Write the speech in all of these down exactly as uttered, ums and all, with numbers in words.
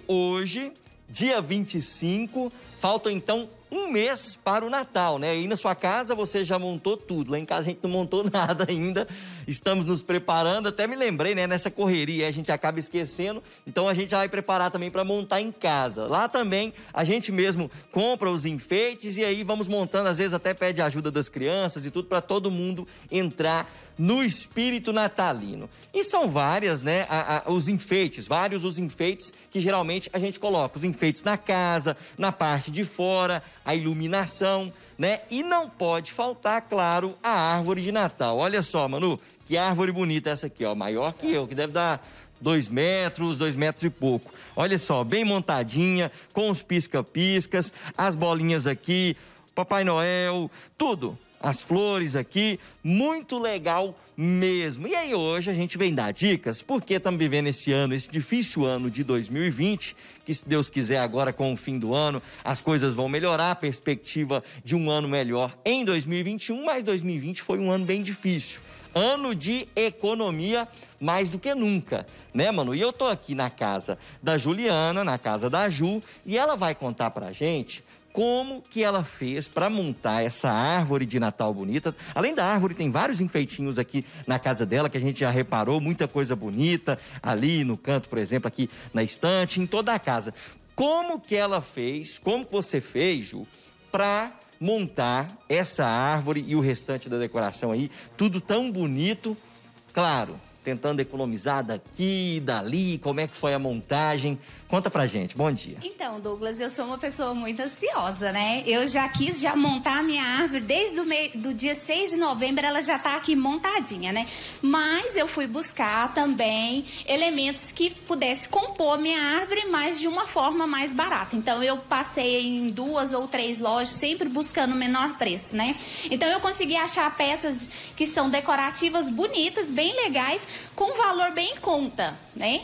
hoje, dia vinte e cinco, faltam então um mês para o Natal, né? Aí na sua casa você já montou tudo. Lá em casa a gente não montou nada ainda. Estamos nos preparando. Até me lembrei, né? Nessa correria a gente acaba esquecendo. Então a gente já vai preparar também para montar em casa. Lá também a gente mesmo compra os enfeites e aí vamos montando. Às vezes até pede ajuda das crianças e tudo para todo mundo entrar no espírito natalino. E são várias, né, a, a, os enfeites, vários os enfeites que geralmente a gente coloca. Os enfeites na casa, na parte de fora, a iluminação, né? E não pode faltar, claro, a árvore de Natal. Olha só, Manu, que árvore bonita essa aqui, ó, maior que eu, que deve dar dois metros, dois metros e pouco. Olha só, bem montadinha, com os pisca-piscas, as bolinhas aqui, Papai Noel, tudo. As flores aqui, muito legal mesmo. E aí hoje a gente vem dar dicas, porque estamos vivendo esse ano, esse difícil ano de dois mil e vinte, que se Deus quiser agora com o fim do ano, as coisas vão melhorar, a perspectiva de um ano melhor em dois mil e vinte e um, mas dois mil e vinte foi um ano bem difícil. Ano de economia mais do que nunca, né, mano? E eu tô aqui na casa da Juliana, na casa da Ju, e ela vai contar pra gente como que ela fez para montar essa árvore de Natal bonita. Além da árvore, tem vários enfeitinhos aqui na casa dela que a gente já reparou, muita coisa bonita ali no canto, por exemplo, aqui na estante, em toda a casa. Como que ela fez, como que você fez, Ju, para montar essa árvore e o restante da decoração aí, tudo tão bonito, claro, tentando economizar daqui e dali, como é que foi a montagem? Conta pra gente, bom dia. Então, Douglas, eu sou uma pessoa muito ansiosa, né? Eu já quis já montar a minha árvore, desde o me... do dia seis de novembro ela já tá aqui montadinha, né? Mas eu fui buscar também elementos que pudesse compor a minha árvore, mas de uma forma mais barata. Então eu passei em duas ou três lojas, sempre buscando o menor preço, né? Então eu consegui achar peças que são decorativas, bonitas, bem legais, com valor bem em conta, né?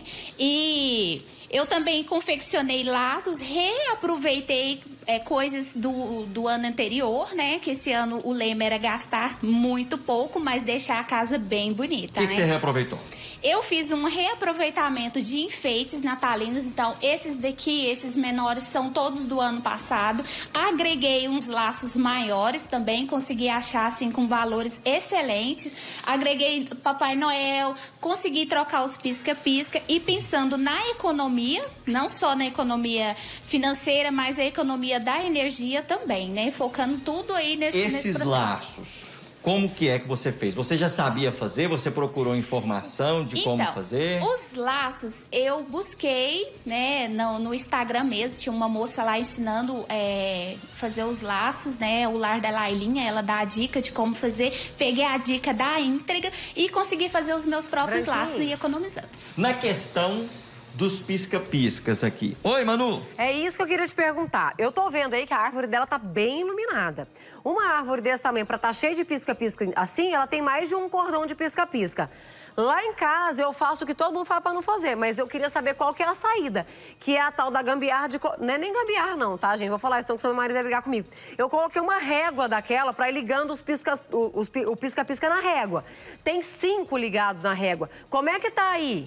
E eu também confeccionei laços, reaproveitei é, coisas do, do ano anterior, né? Que esse ano o lema era gastar muito pouco, mas deixar a casa bem bonita. O que, que né? você reaproveitou? Eu fiz um reaproveitamento de enfeites natalinos, então esses daqui, esses menores, são todos do ano passado. Agreguei uns laços maiores também, consegui achar assim com valores excelentes. Agreguei Papai Noel, consegui trocar os pisca-pisca e pensando na economia, não só na economia financeira, mas a economia da energia também, né? Focando tudo aí nesse, Esses nesse processo. laços. Como que é que você fez? Você já sabia fazer? Você procurou informação de então, como fazer? Os laços eu busquei, né, no, no Instagram mesmo. Tinha uma moça lá ensinando é, fazer os laços, né? O lar da Lailinha, ela dá a dica de como fazer. Peguei a dica da íntegra e consegui fazer os meus próprios Branquinho. laços e economizando. Na questão dos pisca-piscas aqui. Oi, Manu. É isso que eu queria te perguntar. Eu tô vendo aí que a árvore dela tá bem iluminada. Uma árvore desse tamanho, pra tá cheia de pisca-pisca assim, ela tem mais de um cordão de pisca-pisca. Lá em casa eu faço o que todo mundo fala pra não fazer, mas eu queria saber qual que é a saída, que é a tal da gambiarra de... Não é nem gambiarra não, tá, gente? Vou falar isso, senão meu marido vai brigar comigo. Eu coloquei uma régua daquela pra ir ligando os pisca, os, o pisca-pisca na régua. Tem cinco ligados na régua. Como é que tá aí?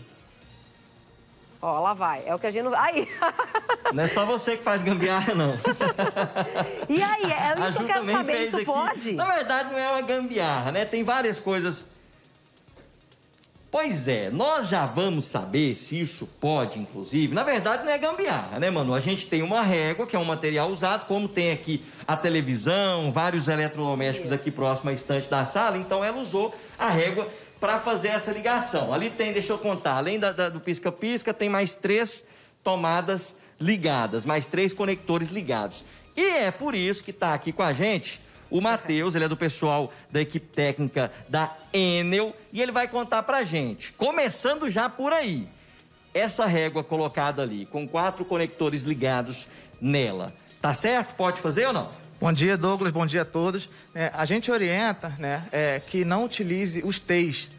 Ó, lá vai. É o que a gente não... Aí! Não é só você que faz gambiarra, não. E aí? É isso que eu quero saber. Isso aqui. pode? Na verdade, não é uma gambiarra, né? Tem várias coisas... Pois é, nós já vamos saber se isso pode, inclusive. Na verdade, não é gambiarra, né, Manu? A gente tem uma régua, que é um material usado, como tem aqui a televisão, vários eletrodomésticos aqui próximo à estante da sala. Então, ela usou a régua para fazer essa ligação. Ali tem, deixa eu contar, além da, da, do pisca-pisca, tem mais três tomadas ligadas, mais três conectores ligados. E é por isso que está aqui com a gente o Matheus, ele é do pessoal da equipe técnica da Enel, e ele vai contar pra gente, começando já por aí, essa régua colocada ali, com quatro conectores ligados nela. Tá certo? Pode fazer ou não? Bom dia, Douglas. Bom dia a todos. É, a gente orienta, né, é, que não utilize os T's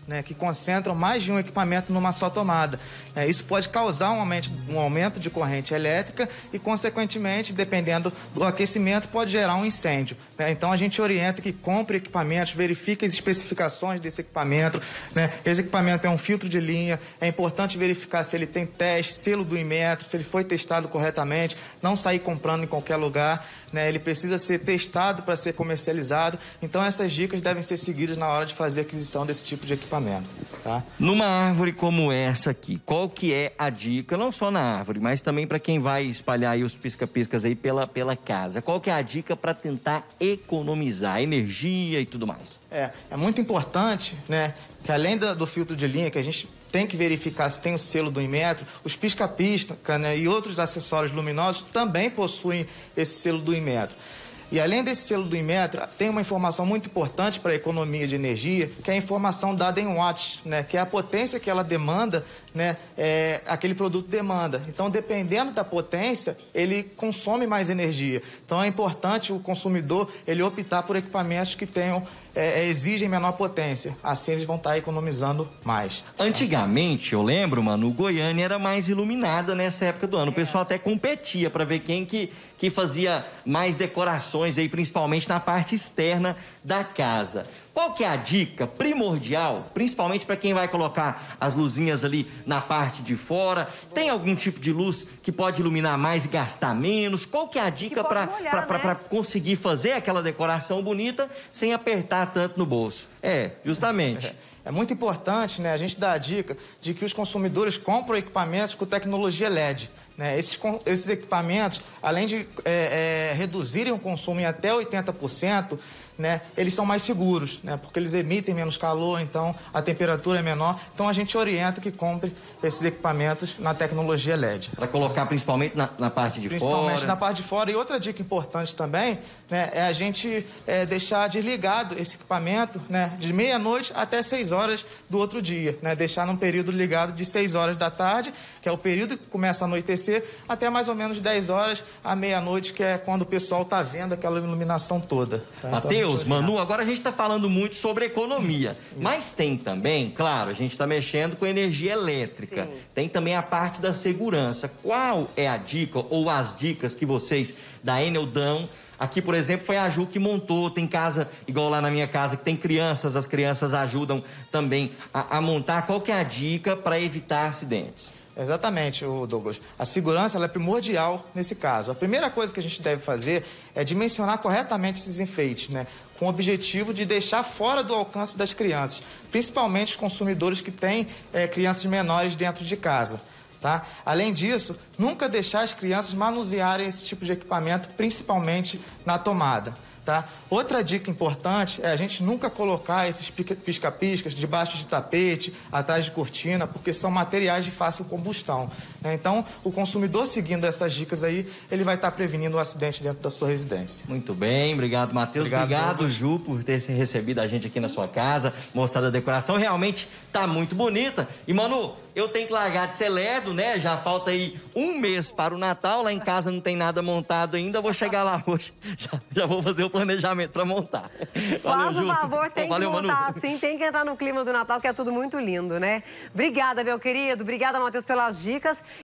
né, que concentram mais de um equipamento numa só tomada. É, isso pode causar um aumento, um aumento de corrente elétrica e, consequentemente, dependendo do aquecimento, pode gerar um incêndio. Né? Então, a gente orienta que compre equipamentos, verifique as especificações desse equipamento. Né? Esse equipamento é um filtro de linha, é importante verificar se ele tem teste, selo do Inmetro, se ele foi testado corretamente, não sair comprando em qualquer lugar. Né? Ele precisa ser testado para ser comercializado. Então, essas dicas devem ser seguidas na hora de fazer a aquisição desse tipo de equipamento. Tá? Numa árvore como essa aqui, qual que é a dica, não só na árvore, mas também para quem vai espalhar aí os pisca-piscas aí pela, pela casa? Qual que é a dica para tentar economizar energia e tudo mais? É, é muito importante, né, que além do, do filtro de linha, que a gente tem que verificar se tem o selo do Inmetro, os pisca-pisca, né, e outros acessórios luminosos também possuem esse selo do Inmetro. E além desse selo do Inmetro, tem uma informação muito importante para a economia de energia, que é a informação dada em watts, né, que é a potência que ela demanda, né, é, aquele produto demanda. Então, dependendo da potência, ele consome mais energia. Então, é importante o consumidor ele optar por equipamentos que tenham É, exigem menor potência, assim eles vão estar economizando mais. Antigamente, eu lembro, mano, o Goiânia era mais iluminada nessa época do ano. O pessoal até competia para ver quem que, que fazia mais decorações aí, principalmente na parte externa da casa. Qual que é a dica primordial, principalmente para quem vai colocar as luzinhas ali na parte de fora? Tem algum tipo de luz que pode iluminar mais e gastar menos? Qual que é a dica para né? conseguir fazer aquela decoração bonita sem apertar tanto no bolso? É, justamente. É, é muito importante, né, a gente dar a dica de que os consumidores compram equipamentos com tecnologia L E D. Né? Esses, esses equipamentos, além de é, é, reduzirem o consumo em até oitenta por cento, né, eles são mais seguros, né, porque eles emitem menos calor, então a temperatura é menor. Então a gente orienta que compre esses equipamentos na tecnologia L E D. Para colocar principalmente na, na parte de principalmente fora. Principalmente na parte de fora. E outra dica importante também, né, é a gente é, deixar desligado esse equipamento, né, de meia-noite até seis horas do outro dia. Né, deixar num período ligado de seis horas da tarde, que é o período que começa a anoitecer, até mais ou menos dez horas à meia-noite, que é quando o pessoal está vendo aquela iluminação toda. Tá? Mateus, então, Manu, agora a gente está falando muito sobre economia, mas tem também, claro, a gente está mexendo com energia elétrica. Sim. Tem também a parte da segurança. Qual é a dica ou as dicas que vocês da Enel dão? Aqui, por exemplo, foi a Ju que montou, tem casa, igual lá na minha casa, que tem crianças, as crianças ajudam também a, a montar. Qual que é a dica para evitar acidentes? Exatamente, Douglas. A segurança ela é primordial nesse caso. A primeira coisa que a gente deve fazer é dimensionar corretamente esses enfeites, né? Com o objetivo de deixar fora do alcance das crianças, principalmente os consumidores que têm é, crianças menores dentro de casa. Tá? Além disso, nunca deixar as crianças manusearem esse tipo de equipamento, principalmente na tomada. Tá? Outra dica importante é a gente nunca colocar esses pisca-piscas debaixo de tapete, atrás de cortina, porque são materiais de fácil combustão. Né? Então, o consumidor seguindo essas dicas aí, ele vai estar prevenindo o acidente dentro da sua residência. Muito bem, obrigado, Matheus. Obrigado, obrigado Ju, por ter se recebido a gente aqui na sua casa, mostrado a decoração. Realmente está muito bonita. E, Manu, eu tenho que largar de ser lerdo, né? Já falta aí um mês para o Natal. Lá em casa não tem nada montado ainda. Vou chegar lá hoje. Já, já vou fazer o planejamento para montar. Faz o favor, tem Valeu, que montar Manu. Sim, tem que entrar no clima do Natal, que é tudo muito lindo, né? Obrigada, meu querido. Obrigada, Matheus, pelas dicas.